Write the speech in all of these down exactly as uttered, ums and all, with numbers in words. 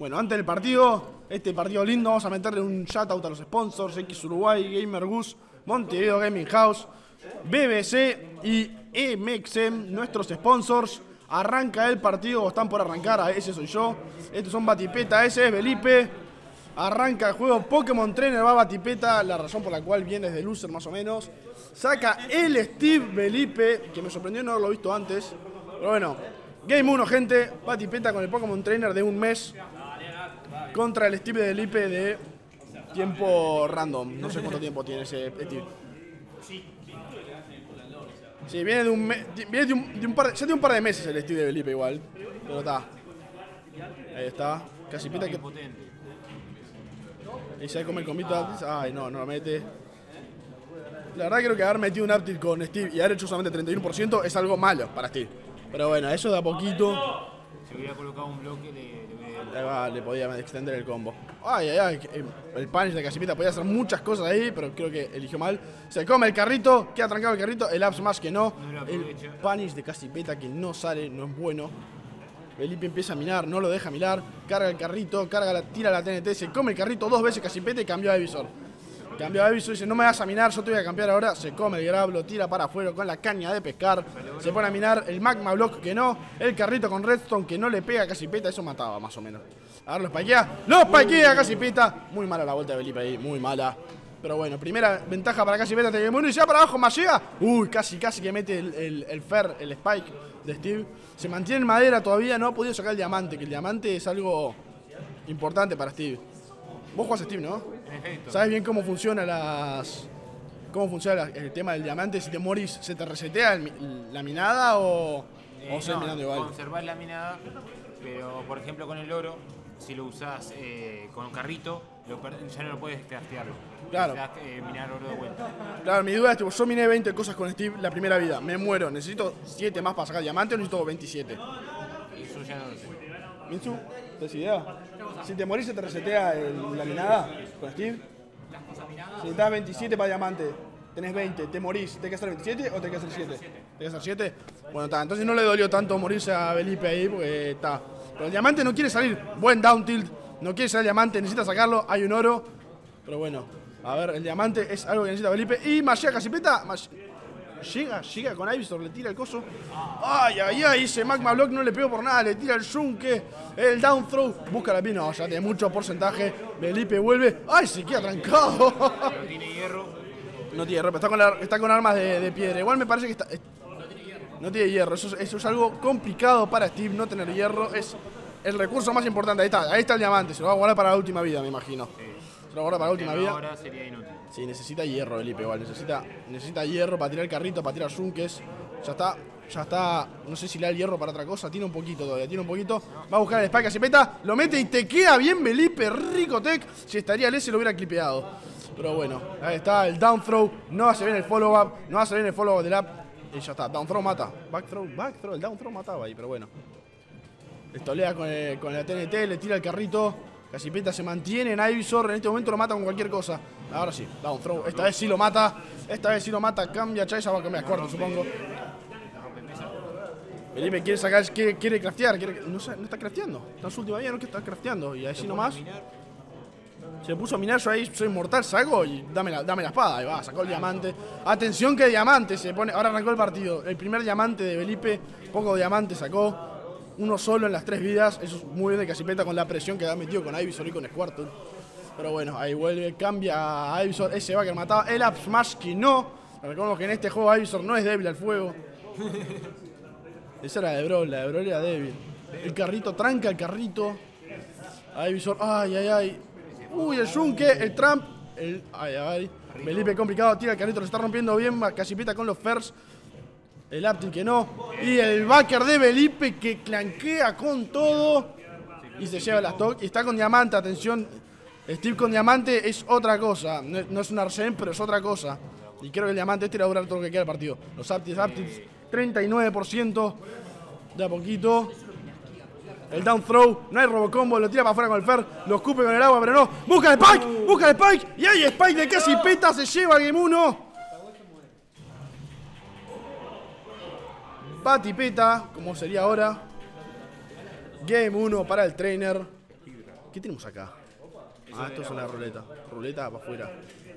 Bueno, antes del partido, este partido lindo, vamos a meterle un shoutout a los sponsors: X Uruguay, Gamer Goose, Montevideo Gaming House, B B C y M X M, nuestros sponsors. Arranca el partido, o están por arrancar, ese soy yo. Estos son Batipeta, ese es Belipe. Arranca el juego, Pokémon Trainer va Batipeta, la razón por la cual viene es de loser más o menos. Saca el Steve Belipe, que me sorprendió no haberlo visto antes. Pero bueno, Game uno, gente. Batipeta con el Pokémon Trainer de un mes contra el Steve Belipe de tiempo random. No sé cuánto tiempo tiene ese Steve. Sí, viene de un, me viene de un, de un par de, ya tiene un par de meses el Steve de Belipe igual. Pero está. Ahí está. Casipeta que... Y se come el combito. Ay, no, no lo mete. La verdad creo que haber metido un uptilt con Steve y haber hecho solamente treinta y uno por ciento es algo malo para Steve. Pero bueno, eso de a poquito. Si hubiera colocado un bloque le, le, va, le podía extender el combo. Ay, ay, ay. El punish de Casipeta podía hacer muchas cosas ahí, pero creo que eligió mal. Se come el carrito, queda trancado el carrito. El up smash que no. no el punish de Casipeta que no sale, no es bueno. Belipe empieza a minar, no lo deja mirar. Carga el carrito, carga la, tira la T N T. Se come el carrito dos veces Casipeta y cambió a Evisor. Cambió a Evisor y dice: no me vas a minar, yo te voy a cambiar ahora. Se come el grab, lo tira para afuera con la caña de pescar. Se pone a minar el magma block que no. El carrito con redstone que no le pega a Casipeta. Eso mataba más o menos. A ver, lo spikea. ¡Lo spikea Casipeta! Muy mala la vuelta de Belipe ahí, muy mala. Pero bueno, primera ventaja para Casipeta. Bueno, y ya para abajo más llega. Uy, casi, casi que mete el, el, el Fer, el spike de Steve. Se mantiene en madera todavía, no ha podido sacar el diamante. Que el diamante es algo importante para Steve. Vos jugás a Steve, ¿no? En efecto. ¿Sabes bien cómo funciona las... cómo funciona el tema del diamante? Si te morís, ¿se te resetea el, la minada o, Eh, o se no, minando igual? conservás la minada, pero por ejemplo con el oro, si lo usás eh, con carrito, lo ya no lo puedes craftearlo. Claro. Necesitas eh, minar oro de vuelta. Claro, mi duda es, tipo, yo miné veinte cosas con Steve la primera vida, me muero, necesito siete más para sacar diamante o necesito veintisiete. Eso ya no lo sé. Minzu, ¿tenés idea? Si te morís, ¿se te resetea el, la minada con Steve? Si necesitas veintisiete para diamante, tenés veinte, te morís, ¿tenés que hacer veintisiete o tenés que hacer siete? ¿Tenés que hacer siete? Bueno, está, entonces no le dolió tanto morirse a Belipe ahí, porque está. Pero el diamante no quiere salir, buen down tilt, no quiere salir el diamante, necesita sacarlo, hay un oro. Pero bueno, a ver, el diamante es algo que necesita Belipe. Y Mashia Casipeta, llega, llega con Ivysaur, le tira el coso. Ay, ay, ay, ese magma block no le pegó por nada, le tira el yunque, el down throw, busca la pina, no, ya tiene mucho porcentaje. Belipe vuelve, ay, se queda trancado. No tiene hierro. No tiene hierro, pero está con, la, está con armas de, de piedra. Igual me parece que está... No tiene hierro, eso, eso es algo complicado para Steve, no tener hierro. Es el recurso más importante, ahí está, ahí está el diamante, se lo va a guardar para la última vida, me imagino. Sí. Se lo guarda para la última vida. Ahora sería inútil. Sí, necesita hierro Belipe igual, necesita, necesita hierro para tirar el carrito, para tirar yunques. Ya está, ya está, no sé si le da el hierro para otra cosa, tiene un poquito todavía, tiene un poquito. Va a buscar el spike, Casipeta, lo mete y te queda bien Belipe, rico tech. Si estaría el S lo hubiera clipeado. Pero bueno, ahí está el down throw, no hace bien el follow up, no hace bien el follow up del up. Y ya está, down throw mata, back throw, back throw, el down throw mataba ahí, pero bueno. Estolea con, el, con la T N T, le tira el carrito. Casipeta se mantiene en Ivysaur, en este momento lo mata con cualquier cosa. Ahora sí, down throw, esta vez sí lo mata. Esta vez sí lo mata, cambia Chaisa, va a cambiar cuarto, supongo. Belipe quiere sacar, quiere, quiere craftear, quiere, no, no está crafteando. Está en su última vida, no que está crafteando. Y así nomás. Se puso a minar, yo ahí soy mortal, saco y dame la, dame la espada. Ahí va, sacó el diamante. Atención que diamante se pone. Ahora arrancó el partido. El primer diamante de Belipe, poco diamante sacó. Uno solo en las tres vidas. Eso es muy bien de Casipeta con la presión que ha metido con Ivysaur y con Squirtle. Pero bueno, ahí vuelve, cambia a Ivysaur. Ese va que mataba. El up smash que no. Recordemos que en este juego Ivysaur no es débil al fuego. Esa era de Brawl, la de Brawl era débil. El carrito, tranca el carrito. Ivysaur, ay, ay, ay. Uy, el yunque, el Trump. El, ay, ay. Belipe complicado, tira el carrito, lo está rompiendo bien. Casipeta con los Fers. El uptilt que no. Y el backer de Belipe que clanquea con todo. Y se lleva la stock. Y está con diamante, atención. Steve con diamante es otra cosa. No, no es un Arsene, pero es otra cosa. Y creo que el diamante este va a durar todo lo que queda del partido. Los uptilts, uptilts, treinta y nueve por ciento. De a poquito. El down throw, no hay robocombo, lo tira para afuera con el Fer, lo escupe con el agua, pero no. ¡Busca el Spike! ¡Busca el Spike! Y hay Spike de Casipeta, se lleva Game uno. Batipeta, como sería ahora. Game uno para el trainer. ¿Qué tenemos acá? Ah, esto es una ruleta. Ruleta para afuera.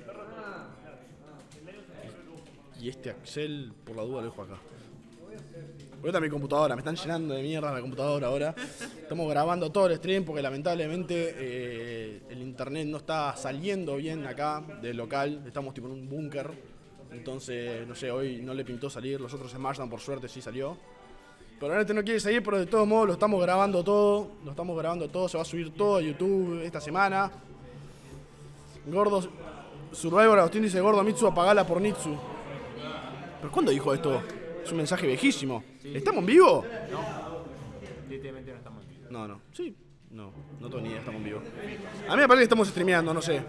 Y este Axel, por la duda, lo dejo acá. Ahorita mi computadora, me están llenando de mierda la computadora ahora. Estamos grabando todo el stream porque lamentablemente eh, el internet no está saliendo bien acá del local. Estamos tipo en un búnker. Entonces, no sé, hoy no le pintó salir. Los otros Smashdown por suerte sí salió. Pero ahora este no quiere salir, pero de todos modos lo estamos grabando todo. Lo estamos grabando todo, se va a subir todo a YouTube esta semana. Gordo Survivor Agustín dice: Gordo Mitsu, apagala por Nitsu. ¿Pero cuándo dijo esto? Es un mensaje viejísimo. Sí. ¿Estamos en vivo? No. Literalmente no estamos en vivo. No, no. Sí. No, no tengo ni idea, estamos en vivo. A mí me parece que estamos streameando, no sé.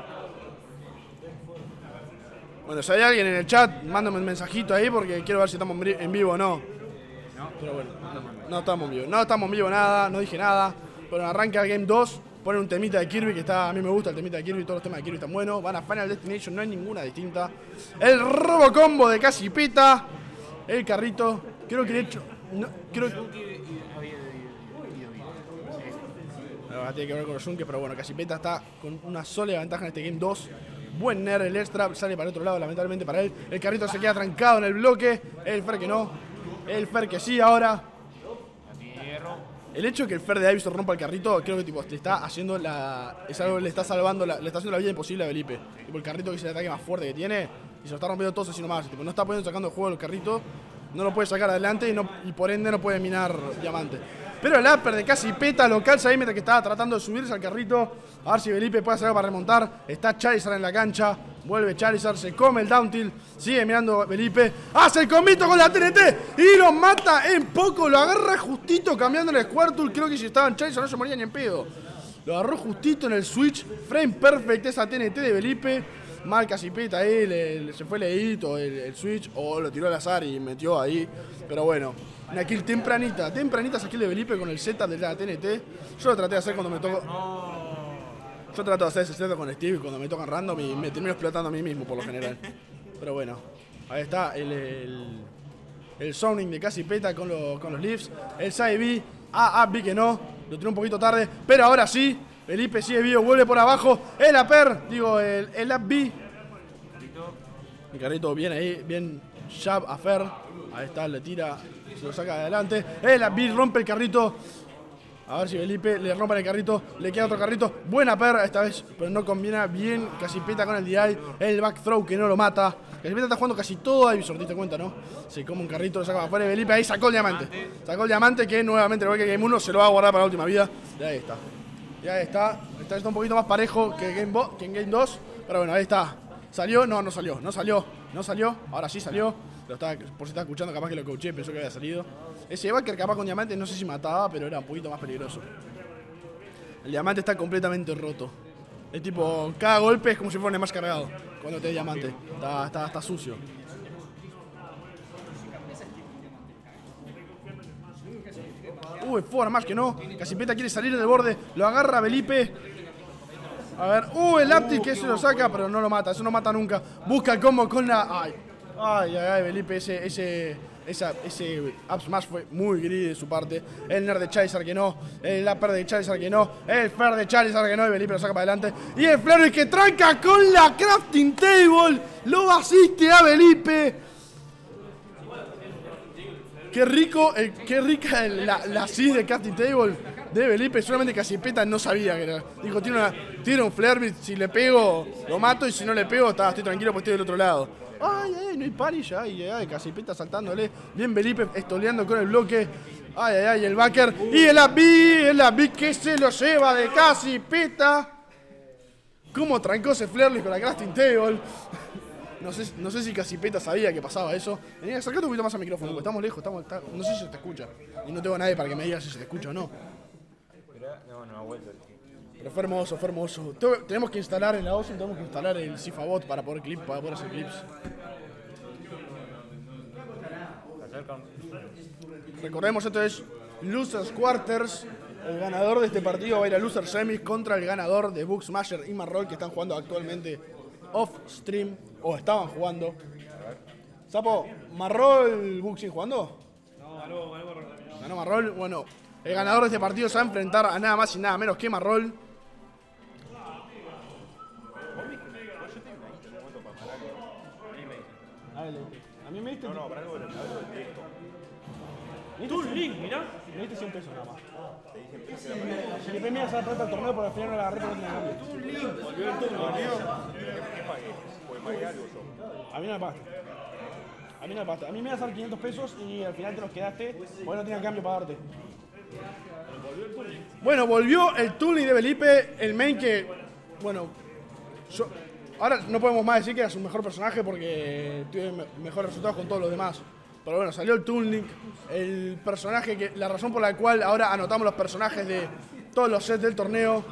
Bueno, si hay alguien en el chat, mándame un mensajito ahí porque quiero ver si estamos en vivo o no. No, pero bueno, no, no estamos en vivo. No estamos en vivo nada, no dije nada. Pero arranca el Game dos. Ponen un temita de Kirby que está, a mí me gusta el temita de Kirby, todos los temas de Kirby están buenos. Van a Final Destination, no hay ninguna distinta. El robo combo de Casipeta. El carrito. Creo que de hecho. No, creo que. No, tiene que ver con los Zunke, pero bueno, Casipeta está con una sólida ventaja en este Game dos. Buen Nair, el extra sale para el otro lado, lamentablemente para él. El carrito se queda trancado en el bloque. El Fer que no. El Fer que sí ahora. El hecho de que el Fer de Ivysaur rompa el carrito, creo que tipo, le está haciendo la. Es algo que le está salvando, la, le está haciendo la vida imposible a Felipe. Tipo, el carrito que es el ataque más fuerte que tiene. Y se lo está rompiendo todo así nomás. Tipo, no está pudiendo sacando el juego el carrito. No lo puede sacar adelante y, no, y por ende no puede minar diamante. Pero el upper de Casipeta lo calza ahí mientras que estaba tratando de subirse al carrito. A ver si Felipe puede hacer algo para remontar. Está Charizard en la cancha. Vuelve Charizard, se come el down tilt. Sigue mirando Felipe. Hace el combito con la T N T. Y lo mata en poco. Lo agarra justito cambiando el Squirtle. Creo que si estaba en Charizard no se moría ni en pedo. Lo agarró justito en el switch. Frame perfect esa T N T de Felipe. Mal Casipeta ahí. Le, le, se fue leído el, el switch. O lo tiró al azar y metió ahí. Pero bueno. Una kill tempranita. Tempranita esa kill de Felipe con el Z de la T N T. Yo lo traté de hacer cuando me tocó. Yo trato de hacer ese Z con Steve cuando me tocan random y me termino explotando a mí mismo por lo general. Pero bueno, ahí está el, el, el zoning de Casipeta con, lo, con los Leafs. El side B, ah, ah, vi que no, lo tiró un poquito tarde, pero ahora sí. Felipe sigue vivo, vuelve por abajo. El upper, digo, el, el up B. El carrito bien ahí, bien jab a Fer. Ahí está, le tira, se lo saca adelante. El up B rompe el carrito. A ver si Felipe le rompe el carrito. Le queda otro carrito. Buena perra esta vez. Pero no combina bien Casipeta con el D I. El back throw que no lo mata. Casipeta está jugando casi todo a Ivysaur, te diste cuenta, ¿no? Se come un carrito, lo saca para afuera. Felipe ahí sacó el diamante. Sacó el diamante que nuevamente, igual que Game uno, se lo va a guardar para la última vida. Y ahí está. Y ahí está. Está, está un poquito más parejo que, Game Bo que en Game dos. Pero bueno, ahí está. ¿Salió? No, no salió. No salió. No salió. Ahora sí salió. Lo estaba, por si estaba escuchando, capaz que lo coaché, pensó que había salido. Ese Backer capaz con diamante no sé si mataba, pero era un poquito más peligroso. El diamante está completamente roto. Es tipo, cada golpe es como si fuera más cargado cuando te da diamante. Está, está, está sucio. Uy, fuera más que no. Casipeta quiere salir del borde. Lo agarra Felipe. A ver. Uh, el Aptil que se lo saca, pero no lo mata. Eso no mata nunca. Busca el combo con la. Ay. Ay, ay, ay, Felipe, ese, ese, esa, ese up smash fue muy gris de su parte. El nerd de Charizard que no, el upper de Charizard que no, el Fer de Charizard que no, y Felipe lo saca para adelante. Y el Flurry que tranca con la crafting table, lo asiste a Felipe. Qué rico, el, qué rica el, la, la assist de crafting table de Felipe. Solamente Casipeta no sabía que era. Dijo, tiene, una, tiene un Flurry, si le pego, lo mato, y si no le pego, está, estoy tranquilo porque estoy del otro lado. Ay, ay, no hay punish, ay, ay, ay, Casipeta saltándole. Bien Felipe estoleando con el bloque. Ay, ay, ay, el backer. Y el up B, el up B que se lo lleva de Casipeta. Cómo trancó ese Flurly con la crafting table. No sé, no sé si Casipeta sabía que pasaba eso. Vení, acercate un poquito más al micrófono, porque estamos lejos, estamos, está, no sé si se te escucha. Y no tengo a nadie para que me diga si se te escucha o no. No, no ha vuelto. Pero fue hermoso, fue hermoso. Tenemos que instalar en la Austin, tenemos que instalar el Cifabot para poder clip, para poder hacer clips. Recordemos, esto es Losers Quarters. El ganador de este partido va a ir a Losers Semis contra el ganador de Booksmasher y Marroll, que están jugando actualmente off stream, o estaban jugando. Sapo, ¿Marroll Books jugando? No, ganó, ganó Marroll. Ganó Marroll, bueno. El ganador de este partido se va a enfrentar a nada más y nada menos que Marrol. A mí me diste... No, no, para algo del texto. Toon Link, mirá. Me diste cien pesos nada más. Y después me ibas a dar plata al torneo, pero al final no la agarré porque no tenía cambio. Toon Link. Volvió el turno, volvió. ¿Qué pagué? Pues pagué algo yo. A mí no me pagaste. A mí no me pagaste. A mí me ibas a dar quinientos pesos y al final te los quedaste porque no tenía cambio para darte. Bueno, volvió el Toon Link de Belipe, el main que... Bueno... Yo, ahora no podemos más decir que era su mejor personaje porque tuve mejores resultados con todos los demás. Pero bueno, salió el Toon Link, el personaje que... La razón por la cual ahora anotamos los personajes de todos los sets del torneo.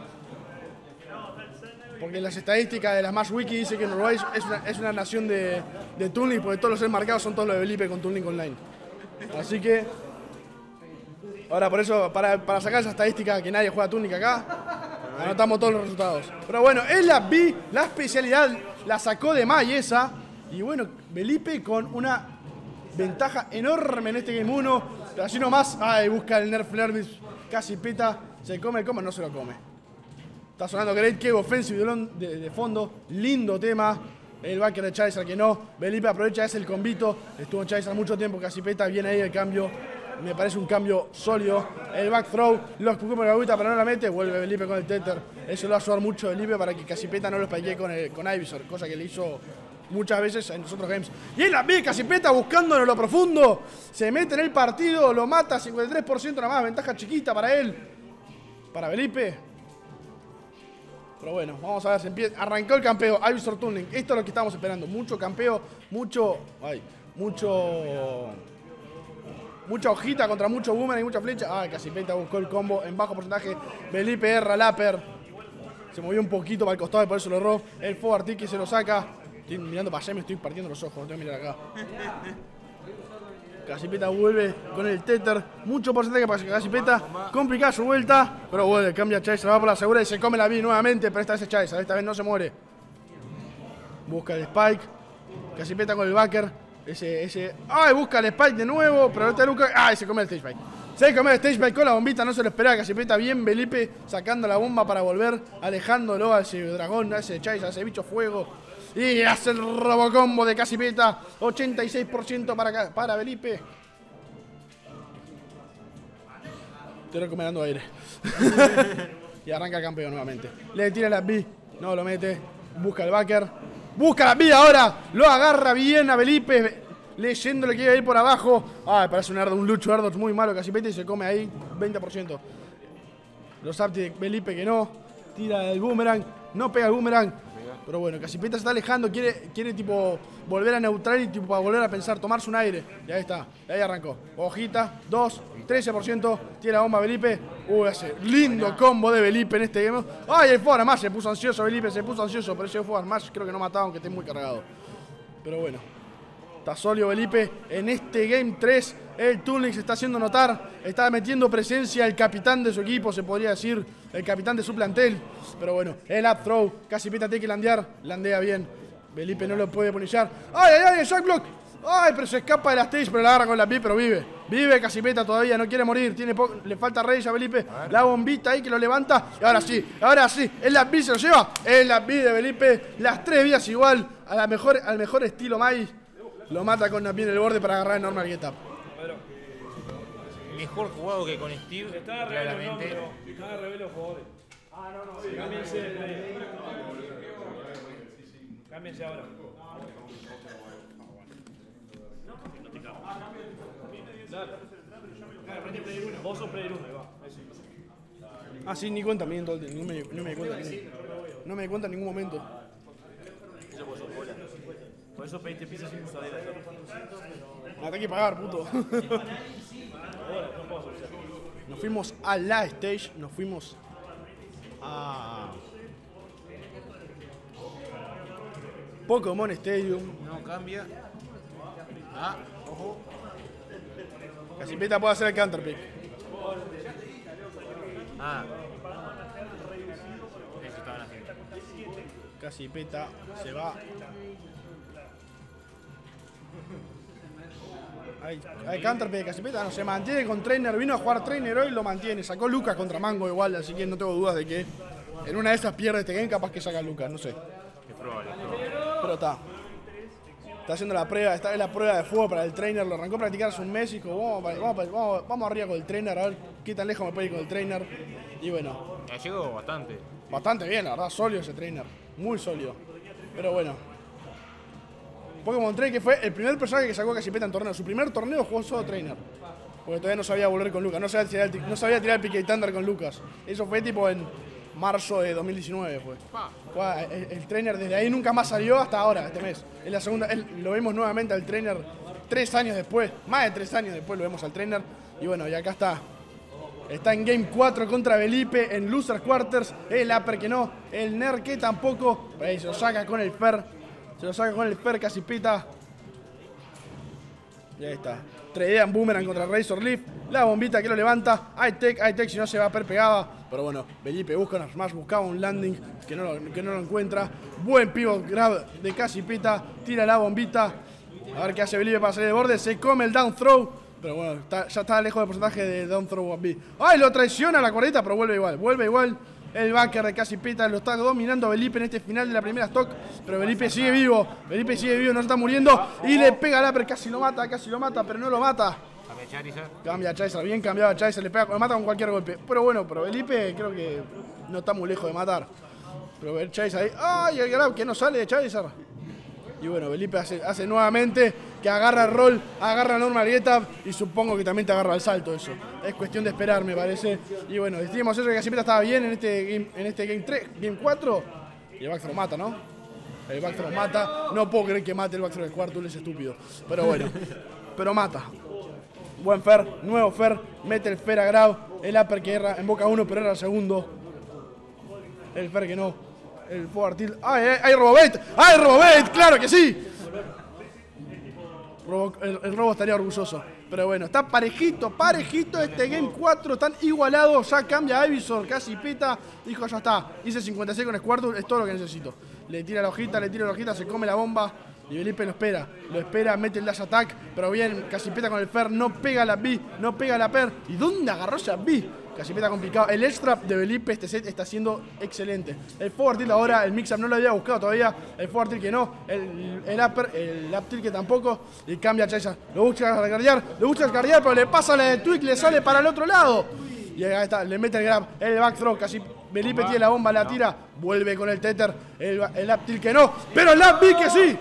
Porque las estadísticas de las Match Wiki dice que Uruguay es una, es una nación de, de Toon Link porque todos los sets marcados son todos los de Belipe con Toon Link Online. Así que... Ahora por eso, para, para sacar esa estadística que nadie juega Toon Link acá, anotamos todos los resultados. Pero bueno, él la vi, la especialidad la sacó de May esa. Y bueno, Belipe con una ventaja enorme en este Game uno. Pero así nomás, ay, busca el Nerf Nervis, casi peta, se come el coma, no se lo come. Está sonando Great Cave Offensive de, de fondo, lindo tema. El backer de Charizard que no, Belipe aprovecha ese el combito. Estuvo en Charizard mucho tiempo, casi peta, viene ahí el cambio. Me parece un cambio sólido. El back throw, los Pokémon la agüita, pero no la mete. Vuelve Belipe con el Tether. Eso lo va a ayudar mucho a Belipe para que Casipeta no lo spikee con, el, con Ivysaur, cosa que le hizo muchas veces en los otros games. Y él la ve Casipeta buscándolo en lo profundo. Se mete en el partido, lo mata, cincuenta y tres por ciento nada más, ventaja chiquita para él. Para Belipe. Pero bueno, vamos a ver, se empieza. Arrancó el campeo, Ivysaur Toon Link. Esto es lo que estamos esperando. Mucho campeo, mucho. Ay, mucho. Mucha hojita contra mucho boomerang y mucha flecha. Ah, Casipeta buscó el combo en bajo porcentaje. Belipe erra el upper. Se movió un poquito para el costado y por eso lo erró. El forward tick se lo saca. Estoy mirando para allá y me estoy partiendo los ojos. No tengo que mirar acá. Casipeta vuelve con el Tether. Mucho porcentaje para Casipeta. Complicada su vuelta. Pero vuelve, cambia Charizard. Va por la segura y se come la B nuevamente. Pero esta vez es Charizard. Esta vez no se muere. Busca el Spike. Casipeta con el backer. Ese, ese... ¡Ay! Busca el Spike de nuevo. Pero ahorita nunca... ¡Ay! Se come el Stage Spike. Se come el Stage Spike con la bombita. No se lo esperaba. Casipeta bien. Belipe sacando la bomba para volver. Alejándolo a ese dragón, a ese Charizard, a ese bicho fuego. Y hace el robocombo de Casipeta. ochenta y seis por ciento para, para Belipe. Estoy recuperando aire. Y arranca el campeón nuevamente. Le tira la B. No lo mete. Busca el backer. Busca la B ahora. Lo agarra bien a Belipe. Leyéndole que iba a ir por abajo. Ah, parece un, ardo, un lucho Ardox muy malo. Casipeta y se come ahí veinte por ciento. Los apti de Belipe que no. Tira el boomerang. No pega el boomerang. Pero bueno, Casipeta se está alejando. Quiere, quiere tipo volver a neutral y tipo para volver a pensar. Tomarse un aire. Y ahí está. Y ahí arrancó. Hojita. dos. trece por ciento. Tiene la bomba Belipe. Uy, ese lindo combo de Belipe en este game. Ay, el forward más se puso ansioso Belipe. Se puso ansioso. Pero ese forward más creo que no mataba aunque esté muy cargado. Pero bueno. Está sólido Belipe en este Game tres. El Toon Link se está haciendo notar. Está metiendo presencia el capitán de su equipo, se podría decir. El capitán de su plantel. Pero bueno, el up throw. Casipeta tiene que landear. Landea bien. Belipe no lo puede punillar. ¡Ay, ay, ay! El shock block. ¡Ay! Pero se escapa de la stage, pero la agarra con la B, pero vive. Vive Casipeta todavía, no quiere morir. Tiene le falta rey a Belipe. La bombita ahí que lo levanta. Y ahora sí, ahora sí. El la B se lo lleva. El la B de Belipe. Las tres vías igual. A la mejor, al mejor estilo Mai. Lo mata con la B en el borde para agarrar el normal get up. Mejor jugado que con Steve, está claramente. Está revelo los jugadores. Ah, no, no. Cámbiense. Cámbiense ahora. Vos sos player uno, va. Ah, sí, ni cuenta, miren todo el tiempo. No me, no me di cuenta. No me di cuenta en ningún momento. Por eso pediste pizza sin usadera. Me tengo que pagar, puto. Nos fuimos a la stage, nos fuimos a Pokémon Stadium. No cambia. Ah, ojo. Casipeta puede hacer el counterpick. Ah. Eso estaban haciendo. Casipeta se va. Hay, hay counterpick de Casipeta, no se mantiene con trainer. Vino a jugar trainer hoy y lo mantiene. Sacó Lucas contra Mango igual, así que no tengo dudas de que en una de esas pierde este game, capaz que saca a Lucas, no sé. Es probable, es probable. Pero está. Está haciendo la prueba, está en la prueba de fuego para el trainer. Lo arrancó a practicar hace un mes y dijo, vamos, vamos, vamos, vamos arriba con el trainer, a ver qué tan lejos me puede ir con el trainer. Y bueno. Ya llegó bastante. Bastante bien, la verdad, sólido ese trainer. Muy sólido. Pero bueno. Pokémon Train, que fue el primer personaje que sacó Casipeta en torneo. Su primer torneo jugó solo trainer. Porque todavía no sabía volver con Lucas. No sabía tirar el, no sabía tirar el Pique Thunder con Lucas. Eso fue tipo en marzo de dos mil diecinueve. Fue. Fue el, el trainer desde ahí nunca más salió hasta ahora, este mes. Es la segunda, él, lo vemos nuevamente al trainer tres años después. Más de tres años después lo vemos al trainer. Y bueno, y acá está. Está en Game cuatro contra Belipe en Losers Quarters. El upper que no, el Ner que tampoco. Ahí se lo saca con el Fer. Se lo saca con el Fer Casipeta. Y ahí está. Tradean Boomerang contra Razor Leaf. La bombita que lo levanta. High-Tech, High-Tech si no se va a per pegada. Pero bueno, Belipe busca una Smash, buscaba un landing que no, lo, que no lo encuentra. Buen pivot grab de Casipeta. Tira la bombita. A ver qué hace Belipe para salir de borde. Se come el down throw. Pero bueno, está, ya está lejos del porcentaje de down throw one B. ¡Ay! Lo traiciona la cuarenta, pero vuelve igual. Vuelve igual. El backer de Casipeta lo está dominando Belipe en este final de la primera stock. Pero Belipe sigue vivo. Belipe sigue vivo, no se está muriendo. Y le pega al upper, casi lo mata, casi lo mata, pero no lo mata. Cambia Charizard. Cambia a Charizard, bien cambiado a Charizard, le pega, lo mata con cualquier golpe. Pero bueno, pero Belipe creo que no está muy lejos de matar. Pero el Charizard ahí. ¡Ay! El grab que no sale de Charizard. Y bueno, Belipe hace, hace nuevamente que agarra el rol, agarra normal Get-Up y supongo que también te agarra el salto eso. Es cuestión de esperar, me parece. Y bueno, decimos eso que Casipeta estaba bien en este game, en este game tres, game cuatro. Y el backthrow mata, ¿no? El backthrow mata. No puedo creer que mate el backthrow de Squirtle, es estúpido. Pero bueno, pero mata. Buen Fer, nuevo Fer, mete el Fer a grab. El upper que erra en boca uno, pero era el segundo. El Fer que no. El forward tilt. ¡Ay, ay, ay, Robobait! ¡Ay, Robobait! ¡Claro que sí! Robo, el, el Robo estaría orgulloso. Pero bueno, está parejito, parejito este Game cuatro. Están igualados. Ya cambia Ivysaur, Casipeta. Dijo, ya está. Hice cincuenta y seis con Squirtle, es todo lo que necesito. Le tira la hojita, le tira la hojita, se come la bomba. Y Belipe lo espera. Lo espera, mete el dash attack. Pero bien, Casipeta con el Fer. No pega la B, no pega la Per. ¿Y dónde agarró esa B? Casipeta complicado. El extra de Belipe este set está siendo excelente. El forward tilt ahora, el mix-up no lo había buscado todavía. El forward tilt que no. El, el upper, el up tilt que tampoco. Y cambia a Charizard. Lo busca guardiar, lo busca guardiar, pero le pasa la de Twig, le sale para el otro lado. Y ahí está, le mete el grab, el back throw, casi Belipe tiene la bomba, la tira. Vuelve con el tether, el, el up tilt que no. Pero el up B que sí.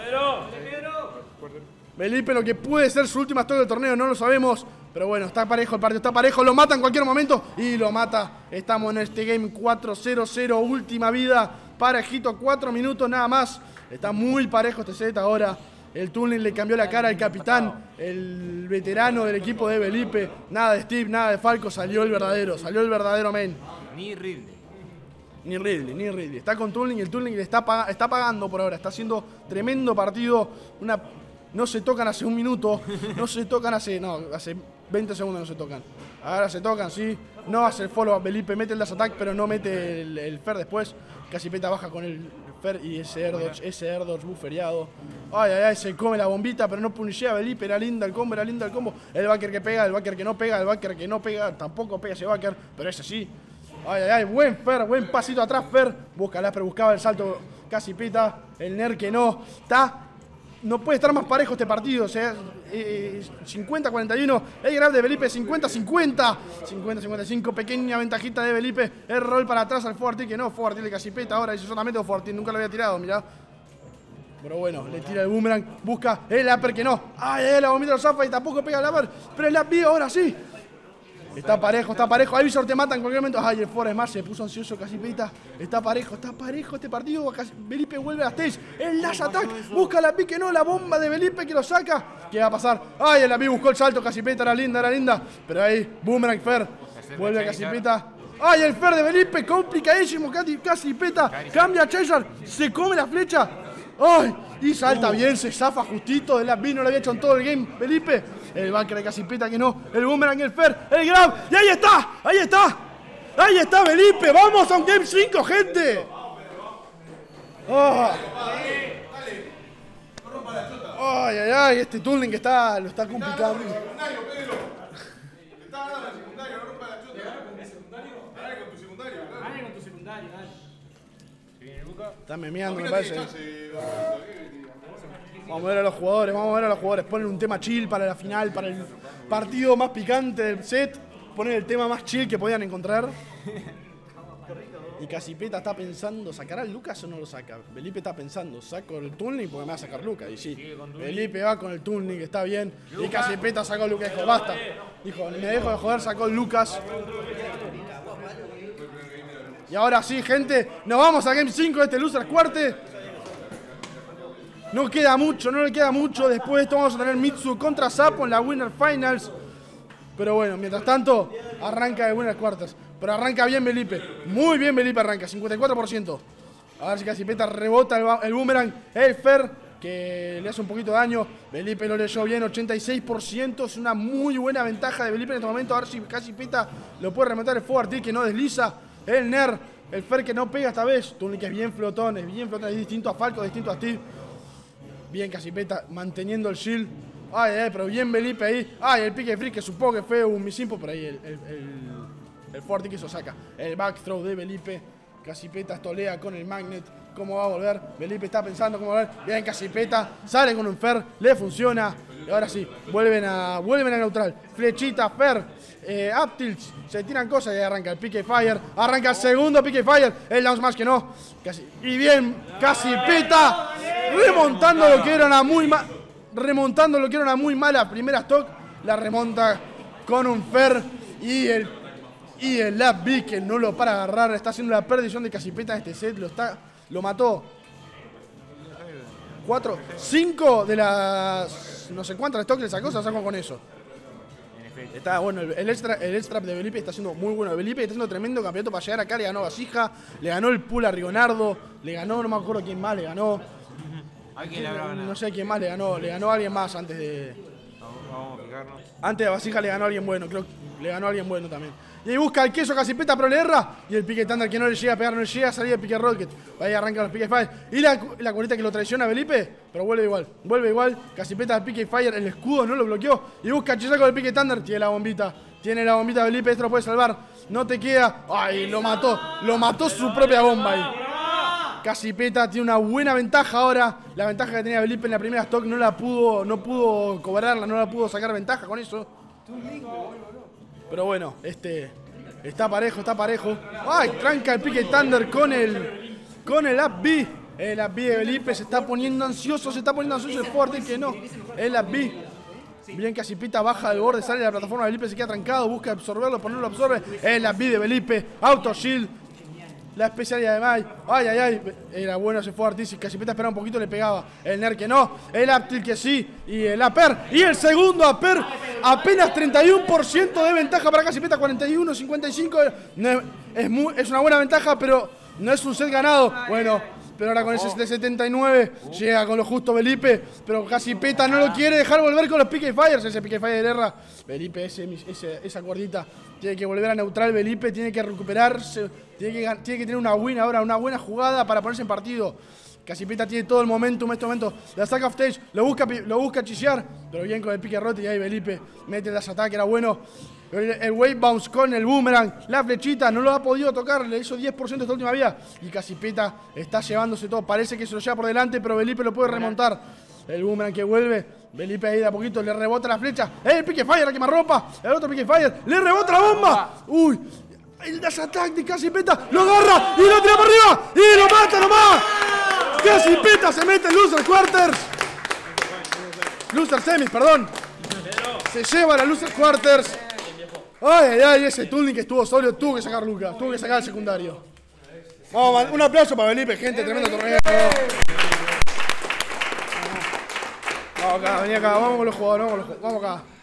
Belipe lo que puede ser su última stock del torneo, no lo sabemos. Pero bueno, está parejo el partido, está parejo, lo mata en cualquier momento y lo mata. Estamos en este game cuatro cero cero, última vida, parejito, cuatro minutos nada más. Está muy parejo este set ahora. El Toon le cambió la cara al capitán, el veterano del equipo de Belipe. Nada de Steve, nada de Falco, salió el verdadero, salió el verdadero main. Ni Ridley. Ni Ridley, ni Ridley. Está con Toon y el Toon le está, pag está pagando por ahora. Está haciendo tremendo partido. Una... No se tocan hace un minuto, no se tocan hace, no, hace veinte segundos no se tocan. Ahora se tocan, sí. No hace el follow-up, Belipe mete el dash attack, pero no mete el, el Fer después. Casipeta baja con el Fer y ese air dodge, ese air dodge bufferiado. Ay, ay, ay, se come la bombita, pero no punishea a Belipe. Era linda el combo, era linda el combo. El backer que pega, el backer que no pega, el backer que no pega. Tampoco pega ese backer, pero ese sí. Ay, ay, ay, buen Fer, buen pasito atrás Fer. Busca la, pero buscaba el salto Casipeta. El Ner que no. Está... No puede estar más parejo este partido, o sea, eh, cincuenta a cuarenta y uno, el grab de Belipe cincuenta a cincuenta, cincuenta a cincuenta y cinco, pequeña ventajita de Belipe, el roll para atrás al forward tilt que no, forward tilt de Casipeta, ahora dice solamente forward tilt, nunca lo había tirado, mirá. Pero bueno, le tira el boomerang, busca el upper que no, ay, ay, la bombita de Zafa y tampoco pega el upper, pero el up B ahora sí. Está parejo, está parejo. Ivysaur te mata en cualquier momento. Ay, el forward smash se puso ansioso Casipeta. Está parejo, está parejo este partido. Belipe vuelve a la stage. El dash attack. Busca la pique, no. La bomba de Belipe que lo saca. ¿Qué va a pasar? Ay, el Api buscó el salto. Casipeta era linda, era linda. Pero ahí, boomerang Fer. Vuelve a Casipeta. Ay, el Fer de Belipe. Complicadísimo. Casipeta. Cambia a Charizard. Se come la flecha. Ay, y salta bien. Se zafa justito. De la B no lo había hecho en todo el game. Belipe. El backer de Casipeta que no. El boomerang, el Fer. El grab. Y ahí está. Ahí está. Ahí está Belipe. Vamos a un game cinco, gente. Oh. Ay, ay, ay, este Turling que está, lo está complicando. Está memeando, me parece. Vamos a ver a los jugadores, vamos a ver a los jugadores. Ponen un tema chill para la final, para el partido más picante del set. Ponen el tema más chill que podían encontrar. Y Casipeta está pensando, ¿sacará el Lucas o no lo saca? Felipe está pensando, saco el Turling porque me va a sacar Lucas. Y sí, Felipe va con el Turling, está bien. Y Casipeta sacó el Lucas, dijo, basta. Dijo, me dejo de joder, sacó el Lucas. Y ahora sí, gente, nos vamos a Game cinco de este Loser Quarter. No queda mucho, no le queda mucho. Después de esto vamos a tener Mitsu contra Sapo en la Winner Finals. Pero bueno, mientras tanto, arranca el Winner Quarters. Pero arranca bien Felipe. Muy bien Felipe arranca, cincuenta y cuatro por ciento. A ver si Casipeta rebota el, el boomerang. El Fer, que le hace un poquito de daño. Felipe lo leyó bien, ochenta y seis por ciento. Es una muy buena ventaja de Felipe en este momento. A ver si Casipeta lo puede remontar el fuego artil que no desliza. El Ner, el Fer que no pega esta vez. Turling que es bien flotón, es bien flotón. Es distinto a Falco, distinto a Steve. Bien Casipeta manteniendo el shield. Ay, ay, pero bien Felipe ahí. Ay, el pique free que supongo que fue un misimpo por ahí. El, el, el, el fuerte que eso saca. El back throw de Felipe. Casipeta estolea con el magnet. ¿Cómo va a volver? Felipe está pensando cómo volver. Bien Casipeta. Sale con un Fer. Le funciona. Y ahora sí. Vuelven a, vuelven a neutral. Flechita, Fer. Eh, up tilts. Se tiran cosas y arranca el pique fire. Arranca el segundo pique fire. El lance más que no. Casi. Y bien Casipeta. Remontando lo que era una muy mala. Remontando lo que era una muy mala primera stock. La remonta con un Fer. Y el Y el lap B que no lo para agarrar. Está haciendo la perdición de Casipeta en este set. Lo está. Lo mató. Cuatro. Cinco de las. No sé cuántas stocks le sacó. Se sacó con eso. Está bueno. El, el extra el extra de Felipe está haciendo muy bueno. Felipe está haciendo tremendo campeonato para llegar acá. Le ganó a Vasija. Le ganó el pool a Rigonardo. Le ganó, no me acuerdo quién más le ganó. ¿A quién le habrá ganado? No sé quién más le ganó. Le ganó a alguien más antes de. Vamos a fijarnos. Antes de Vasija le ganó a alguien bueno. Creo que le ganó a alguien bueno también. Y ahí busca el queso Casipeta, pero le erra. Y el pique estándar que no le llega a pegar, no le llega a salir el pique rocket. Ahí arranca los pique fire. Y la, la curita que lo traiciona a Felipe, pero vuelve igual. Vuelve igual. Casipeta al pique fire, el escudo no lo bloqueó. Y busca a Chisaco del pique estándar. Tiene la bombita. Tiene la bombita de Felipe, esto lo puede salvar. No te queda. Ay, lo mató. Lo mató su propia bomba ahí. Casipeta tiene una buena ventaja ahora. La ventaja que tenía Felipe en la primera stock no la pudo, no pudo cobrarla, no la pudo sacar ventaja con eso. Pero bueno, este está parejo, está parejo. Ay, tranca el pique Thunder con el con el up B. El up B de Felipe se está poniendo ansioso, se está poniendo ansioso el fuerte que no. El up B. Bien Casipeta baja del borde, sale de la plataforma, Felipe se queda trancado, busca absorberlo, ponerlo absorbe. El up B de Felipe, auto shield. La especialidad de Mai. Ay, ay, ay. Era bueno ese fuerte. Si Casipeta esperaba un poquito, le pegaba. El Ner que no. El Aptil que sí. Y el Aper. Y el segundo Aper. Apenas treinta y uno por ciento de ventaja para Casipeta. cuarenta y uno, cincuenta y cinco. No es, es, muy, es una buena ventaja, pero no es un set ganado. Bueno, pero ahora con ese set de setenta y nueve. Llega con lo justo Felipe. Pero Casipeta no lo quiere dejar volver con los pique fires. Ese pique fire de guerra. Felipe, ese, ese, esa cuerdita. Tiene que volver a neutral. Felipe tiene que recuperarse. Tiene que, tiene que tener una win ahora, una buena jugada para ponerse en partido. Casipeta tiene todo el momentum en este momento. La saca off stage, lo busca, lo busca chisear, pero bien con el pique rote. Y ahí Felipe mete el dash attack, era bueno. El, el wave bounce con el boomerang. La flechita no lo ha podido tocar, le hizo diez por ciento esta última vía. Y Casipeta está llevándose todo. Parece que se lo lleva por delante, pero Felipe lo puede remontar. El boomerang que vuelve. Felipe ahí de a poquito le rebota la flecha. El pique fire, la quemarropa. El otro pique fire, le rebota la bomba. Uy. El dash attack de Casipeta, lo agarra y lo tira para arriba y lo mata nomás. Casipeta se mete en Loser Quarters. Loser Semis, perdón. Se lleva la Loser Quarters. Ay, ay, ay, ese Turling que estuvo sólido, tuvo que sacar Lucas, tuvo que sacar el secundario. Vamos, un aplauso para Felipe, gente, tremendo torneo. Vamos acá, vení acá, vamos con los jugadores, vamos, con los, vamos acá.